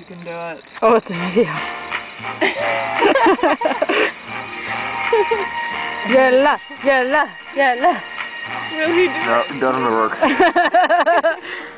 can do it. Oh, it's a video. Jelle, Jelle, Jelle. Will he do it? No, it doesn't work.